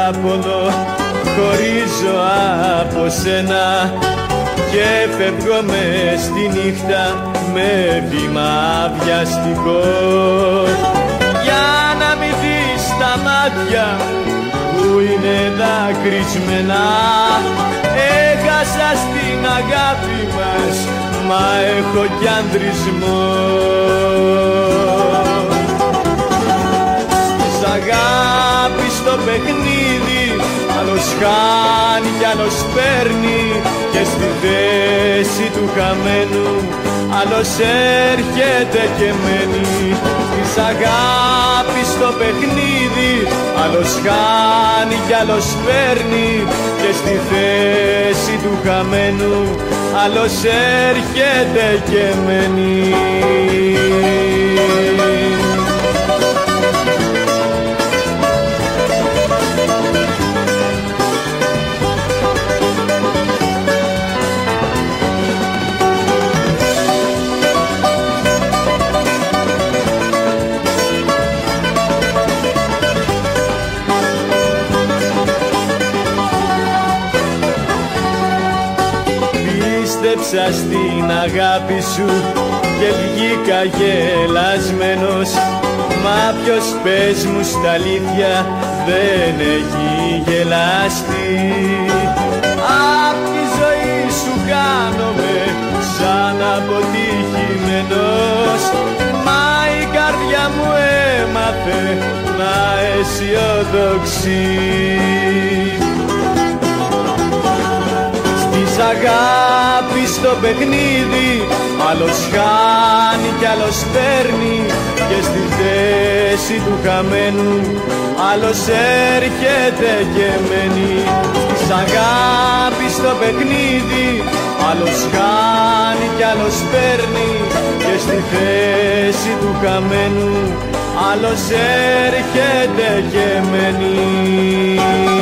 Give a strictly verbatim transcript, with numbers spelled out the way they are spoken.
παράπονο χωρίζω από σένα και φεύγω μες στη νύχτα με βήμα βιαστικό για να μην δεις τα μάτια που είναι δακρυσμένα. Έχασα στην αγάπη μας, μα έχω κι ανδρισμό. Της αγάπης το παιχνίδι άλλος χάνει κι άλλος παίρνει και στη θέση του χαμένου άλλος έρχεται και μένει. Της αγάπης το παιχνίδι άλλος χάνει κι άλλος παίρνει και στη θέση του χαμένου άλλος έρχεται και μένει. Πίστεψα στην αγάπη σου και βγήκα γελασμένος, μα ποιος πες μου στα αλήθεια δεν έχει γελαστεί. Απ' τη ζωή σου χάνομαι σαν αποτυχημένος, μα η καρδιά μου έμαθε να αισιοδοξεί. Της αγάπης το παιχνίδι άλλος χάνει κι άλλος παίρνει και στη θέση του χαμένου άλλος έρχεται και μένει. Της αγάπης το παιχνίδι άλλος χάνει κι άλλος παίρνει και στη θέση του χαμένου άλλος έρχεται και μένει.